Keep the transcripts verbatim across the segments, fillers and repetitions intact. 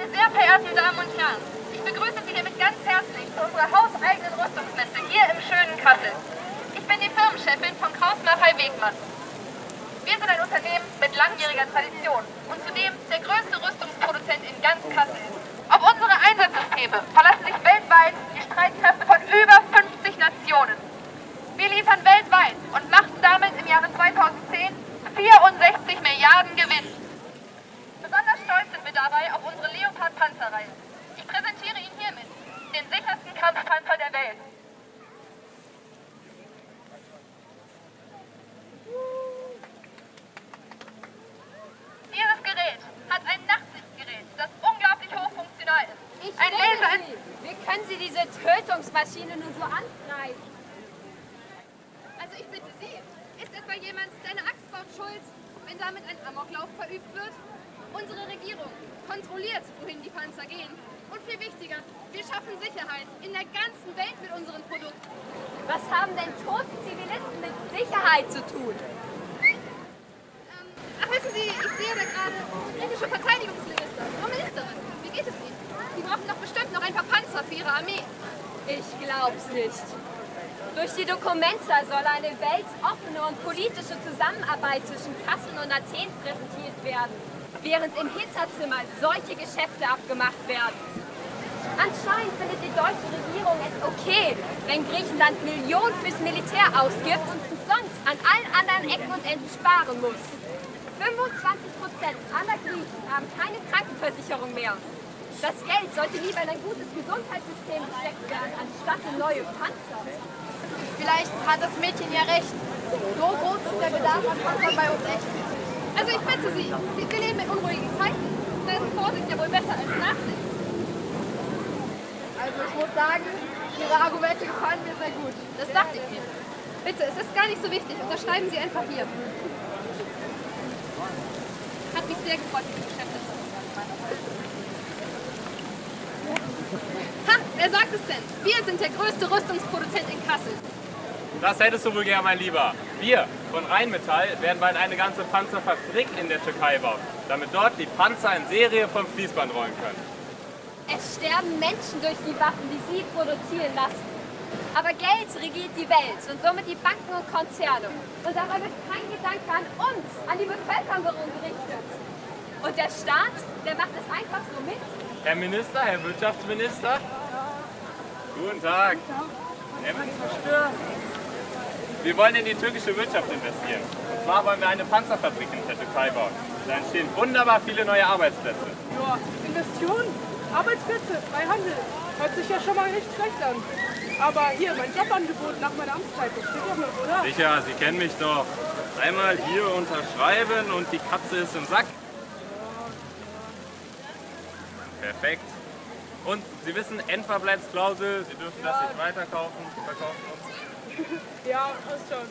sehr verehrten Damen und Herren, ich begrüße Sie hiermit ganz herzlich zu unserer hauseigenen Rüstungsmesse hier im schönen Kassel. Ich bin die Firmenchefin von Kraus-Maffei Wegmann. Wir sind ein Unternehmen mit langjähriger Tradition und zudem der größte Rüstungsproduzent in ganz Kassel. Auf unsere Einsatzsysteme verlassen sich weltweit die Streitkräfte von über fünfzig Nationen. Wir liefern weltweit und machten damit im Jahre zweitausendzehn vierundsechzig Milliarden Gewinn. Besonders stolz sind wir dabei auf unsere Leopard-Panzerreihe. Ich präsentiere Ihnen hiermit den sichersten Kampfpanzer der Welt. Dieses Gerät hat ein Nachtsichtgerät, das unglaublich hochfunktional ist. Ich ein Laser Sie. Wie können Sie diese Tötungsmaschine nur so angreifen? Also ich bitte Sie, ist etwa jemand deine Axtbaut schuld, wenn damit ein Amoklauf verübt wird? Unsere Regierung kontrolliert, wohin die Panzer gehen. Und viel wichtiger, wir schaffen Sicherheit in der ganzen Welt mit unseren Produkten. Was haben denn tote Zivilisten mit Sicherheit zu tun? Ähm, ach, wissen Sie, ich sehe da gerade britische Verteidigungsminister. Frau Ministerin, wie geht es Ihnen? Sie brauchen doch bestimmt noch ein paar Panzer für Ihre Armee. Ich glaub's nicht. Durch die Documenta soll eine weltoffene und politische Zusammenarbeit zwischen Kassel und Athen präsentiert werden, während im Hinterzimmer solche Geschäfte abgemacht werden. Anscheinend findet die deutsche Regierung es okay, wenn Griechenland Millionen fürs Militär ausgibt und sonst an allen anderen Ecken und Enden sparen muss. fünfundzwanzig Prozent aller Griechen haben keine Krankenversicherung mehr. Das Geld sollte lieber in ein gutes Gesundheitssystem gesteckt werden, anstatt in neue Panzer. Vielleicht hat das Mädchen ja recht. So groß ist der Bedarf an Panzern bei uns echt. Also ich bitte Sie, Sie wir leben in unruhigen Zeiten. Da ist Vorsicht ja wohl besser als Nachsicht. Also ich muss sagen, Ihre Argumente gefallen mir sehr gut. Das dachte ich mir. Bitte, es ist gar nicht so wichtig. Unterschreiben Sie einfach hier. Hat mich sehr gefreut, mit dem Geschäft zu machen. Ha, wer sagt es denn? Wir sind der größte Rüstungsproduzent in Kassel. Das hättest du wohl gern, mein Lieber. Wir von Rheinmetall werden bald eine ganze Panzerfabrik in der Türkei bauen, damit dort die Panzer in Serie vom Fließband rollen können. Es sterben Menschen durch die Waffen, die sie produzieren lassen. Aber Geld regiert die Welt und somit die Banken und Konzerne. Und dabei wird kein Gedanke an uns, an die Bevölkerung gerichtet. Und der Staat, der macht es einfach so mit. Herr Minister, Herr Wirtschaftsminister. Guten Tag. Er wird nicht verstören. Wir wollen in die türkische Wirtschaft investieren. Und zwar wollen wir eine Panzerfabrik in der Türkei bauen. Da entstehen wunderbar viele neue Arbeitsplätze. Ja, Investitionen, Arbeitsplätze, Freihandel. Hört sich ja schon mal nicht schlecht an. Aber hier, mein Jobangebot nach meiner Amtszeit, das steht doch noch, oder? Sicher, Sie kennen mich doch. Einmal hier unterschreiben und die Katze ist im Sack. Perfekt. Und Sie wissen, Endverbleibsklausel, Sie dürfen Ja. das nicht weiterkaufen, verkaufen uns. Ja, passt schon.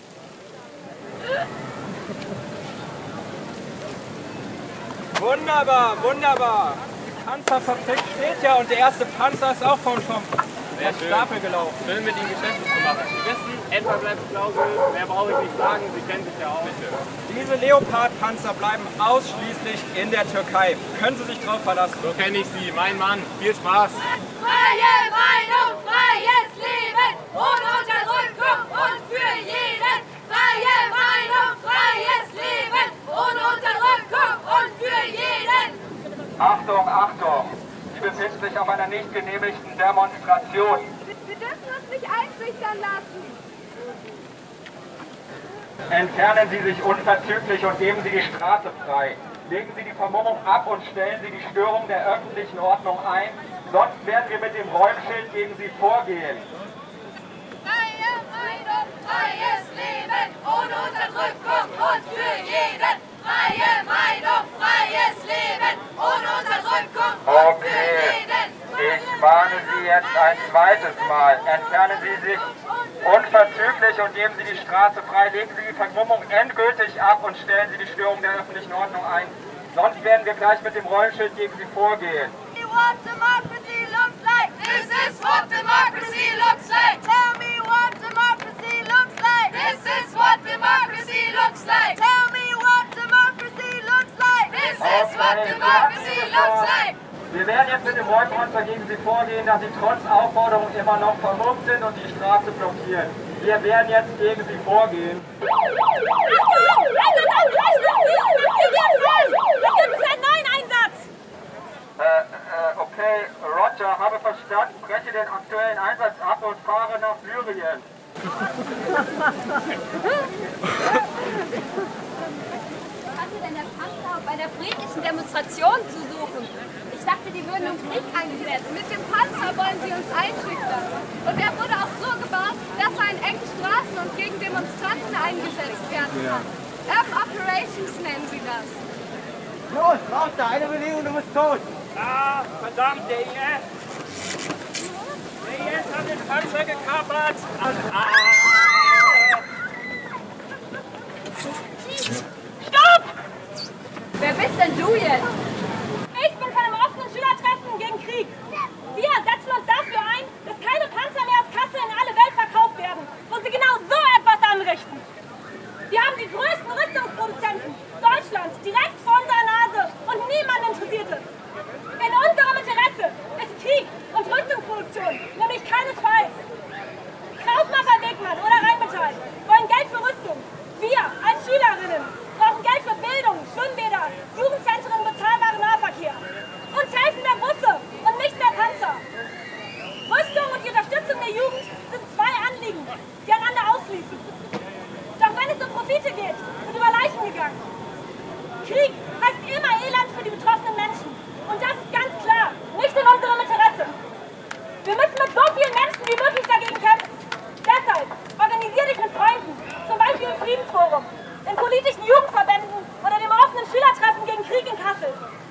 Wunderbar, wunderbar. Die Panzerfabrik steht ja und der erste Panzer ist auch von vom Sehr vom schön. Stapel gelaufen. Schön mit Ihnen Geschäfte zu machen. Sie wissen, Endverbleibsklausel, mehr brauche ich nicht sagen, Sie kennen sich ja auch. Bitte. Diese Leopard-Panzer bleiben ausschließlich in der Türkei. Können Sie sich drauf verlassen? So kenne ich Sie, mein Mann. Viel Spaß. Freie Meinung, freies Leben, ohne Unterdrückung und für jeden. Freie Meinung, freies Leben, ohne Unterdrückung und für jeden. Achtung, Achtung! Sie befinden sich auf einer nicht genehmigten Demonstration. Wir dürfen uns nicht einschüchtern lassen. Entfernen Sie sich unverzüglich und geben Sie die Straße frei. Legen Sie die Vermummung ab und stellen Sie die Störung der öffentlichen Ordnung ein, sonst werden wir mit dem Räumschild gegen Sie vorgehen. Freie Meinung, freies Leben, ohne Unterdrückung und für jeden. Freie Meinung, freies Leben, ohne Unterdrückung und für Okay, jeden. ich warne Sie jetzt ein zweites Mal. Entfernen Sie sich unverzüglich und geben Sie die Straße frei. Legen Sie die Vermummung endgültig ab und stellen Sie die Störung der öffentlichen Ordnung ein. Sonst werden wir gleich mit dem Rollenschild gegen Sie vorgehen. What democracy looks like. This is what democracy looks like. Tell me what democracy looks like. This is what democracy looks like. Tell me what democracy looks like. This is what democracy looks like. jetzt mit dem Rollpanzer gegen Sie vorgehen, da Sie trotz Aufforderung immer noch vermummt sind und die Straße blockieren. Wir werden jetzt gegen Sie vorgehen. Äh, äh, okay, Roger, habe verstanden, breche den aktuellen Einsatz ab und fahre nach Syrien. Was hatte denn der Panzer auf einer friedlichen Demonstration zu suchen? Ich dachte, die würden im Krieg eingesetzt. Mit dem Panzer wollen sie uns einschüchtern. Und er wurde auch so gebaut, dass er in engen Straßen und gegen Demonstranten eingesetzt werden kann. Urban Operations nennen sie das. Los, raus da, eine Bewegung, du bist tot. Ah, verdammt, der I S. Der I S hat den Panzer gekapert. Ah. Stopp! Wer bist denn du jetzt? Ich bin von einem offenen Schülertreffen gegen Krieg. Wir setzen uns dafür ein, dass keine Panzer mehr aus Kassel in alle Welt verkauft werden, wo sie genau so etwas anrichten. Wir haben die größten Rüstungsproduzenten Deutschlands direkt vor unserer Nase und niemand interessiert es. In unserem Interesse ist Krieg und Rüstungsproduktion, nämlich keinesfalls. Krausmacher Wegmann oder Rheinmetall wollen Geld für Rüstung. Wir als Schülerinnen brauchen Geld für Bildung, Schwimmbäder, Jugendzentren, bezahlbaren Nahverkehr. Uns helfen mehr Busse und nicht mehr Panzer. Rüstung und die Unterstützung der Jugend sind zwei Anliegen, die einander ausschließen. Doch wenn es um Profite geht, wird über Leichen gegangen. Krieg heißt immer Elend für die betroffenen Menschen. Und das ist ganz klar, nicht in unserem Interesse. Wir müssen mit so vielen Menschen wie möglich dagegen kämpfen. Deshalb organisier dich mit Freunden, zum Beispiel im Friedensforum, in politischen Jugendverbänden oder dem offenen Schülertreffen gegen Krieg in Kassel.